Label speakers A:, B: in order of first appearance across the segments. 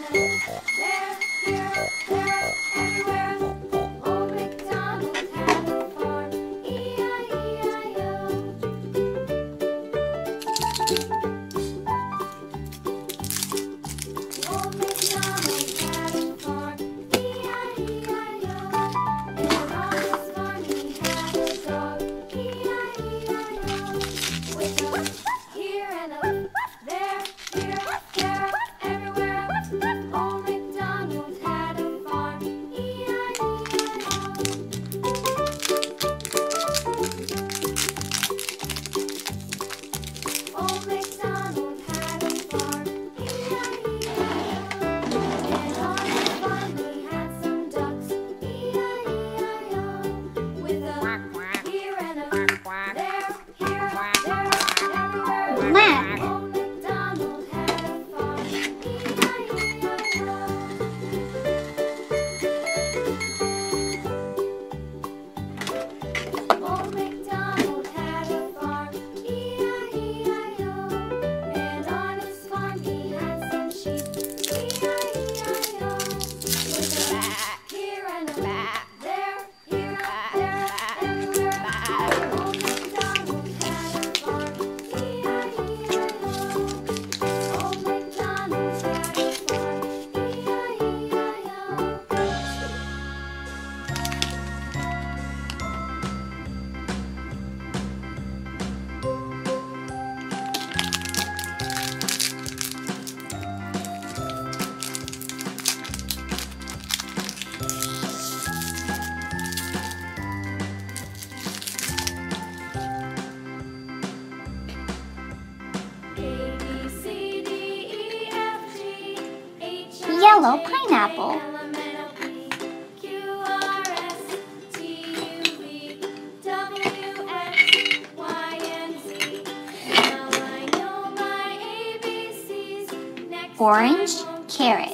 A: Yellow pineapple. Orange carrot.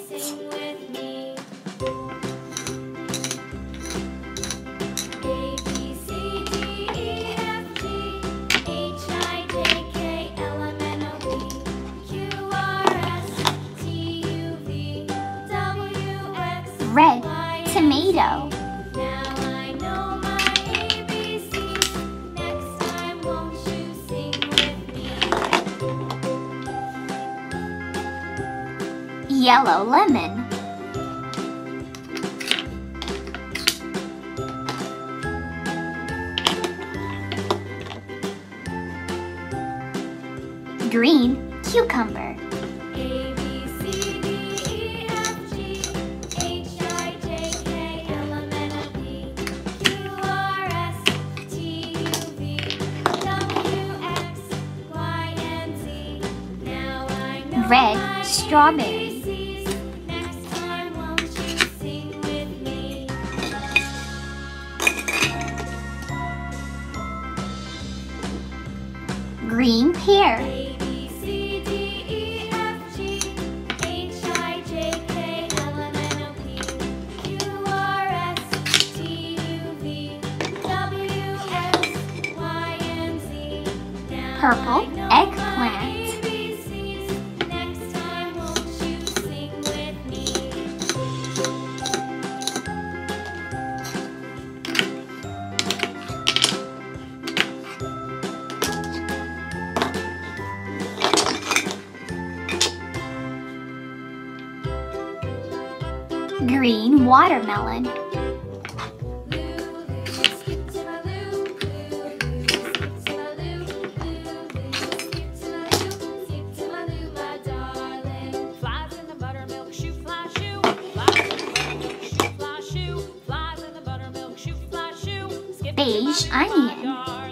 A: Red tomato. Yellow lemon. Green cucumber. Red strawberry. Green pear. Purple eggplant. Green watermelon. Beige onion.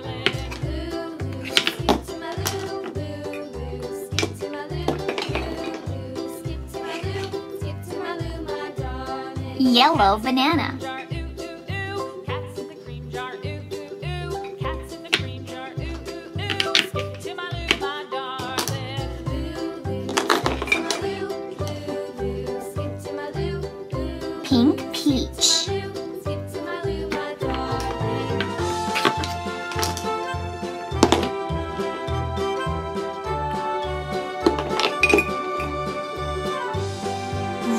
A: Yellow banana. Pink peach.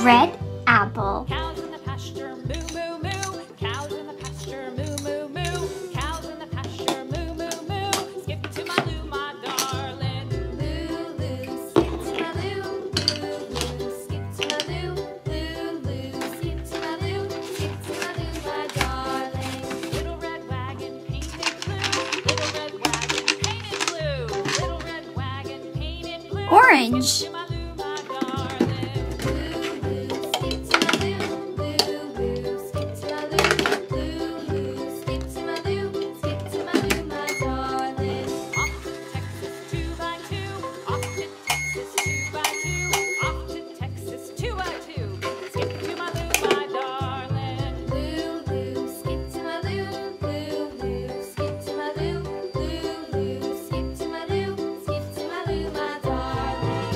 A: Red apple.
B: Cows in the pasture, moo, moo, moo. Cows in the pasture, moo, moo, moo. Cows in the pasture, moo, moo, moo. Skip to my loo, my darling. Loo, loo, skip to my loo. Loo, loo, skip to my loo. Loo, loo, skip to my loo. Skip to my loo, my darling. Little red wagon painted blue. Little red wagon painted blue. Little red wagon painted blue.
A: Orange.
B: Skip to my loo, my darling. Loo, loo, skip to my loo. Loo, loo, skip to my loo. Loo, loo, skip to my loo. Skip to my loo, my darling. Off to Texas 2x2. Off to Texas 2x2. Off to Texas 2x2. Skip to my loo, my darling. Loo, loo, skip to my loo. Loo, loo, skip to my loo. Loo, loo, skip to my loo. Skip to my loo, my darling.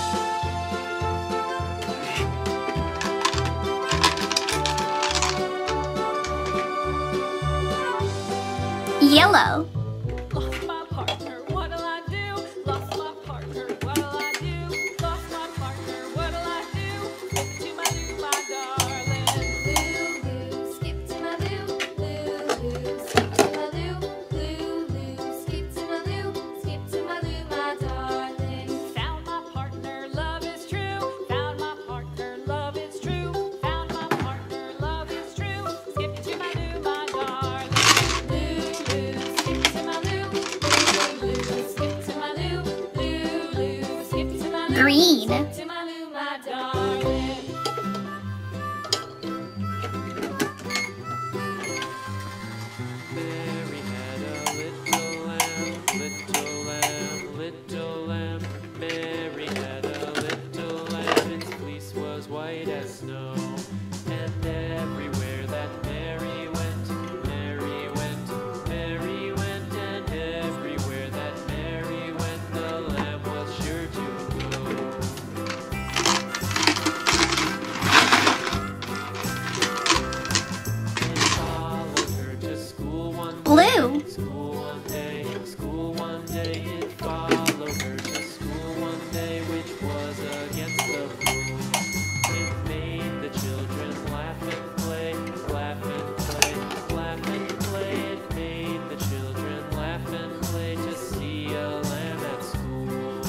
A: Yellow.
B: Lost my partner, what'll I do? Lost my partner, what'll I do? Lost my partner, what'll I do? Skip to my loo, my darling. Loo, loo, skip to my loo. Loo, loo, skip to my loo. Loo, loo, skip to my loo. Skip to my loo, my darling. Found my partner, love is true. Found my partner, love is true. Found my partner, love is true. Skip to my loo, my darling. Loo, loo, skip to my loo. Loo, loo, skip to my loo. Loo, loo, skip to my loo.
A: Green.
B: Skip to my loo, my darling.
C: Mary had a little lamb, little lamb, little lamb. Mary had a little lamb, its fleece was white as snow. And everywhere that Mary went, Mary went, Mary went. And everywhere that Mary went, the lamb was sure to go. It followed her to school one day.
A: Blue.
C: School one day, school one day, it followed her to school one day, which was against the rules. It made the children laugh and play, laugh and play, laugh and play. It made the children laugh and play to see a lamb at school.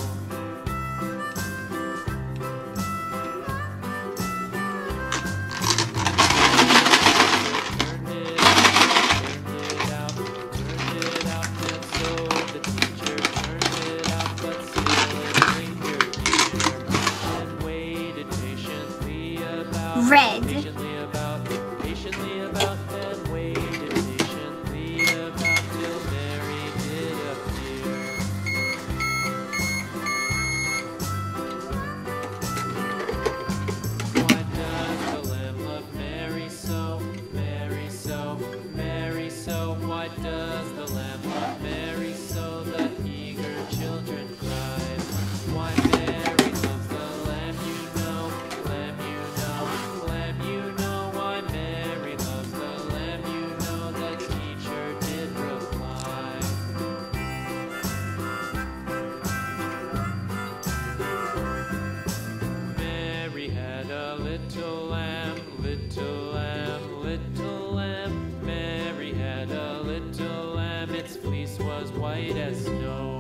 C: Turned it out, and so the teacher turned it out, but still it lingered near, and waited patiently about,
A: Red.
C: patiently about, patiently about, and waited patiently about till Mary did appear. Why does the lamb love Mary so, Mary so, Mary so? Why does the lamb love Mary so? The eager children cried. Why Mary loves the lamb, you know, lamb, you know, lamb, you know. Why Mary loves the lamb, you know. The teacher did reply. Mary had a little lamb, little lamb, little lamb. Mary had a little lamb, its fleece was white as snow.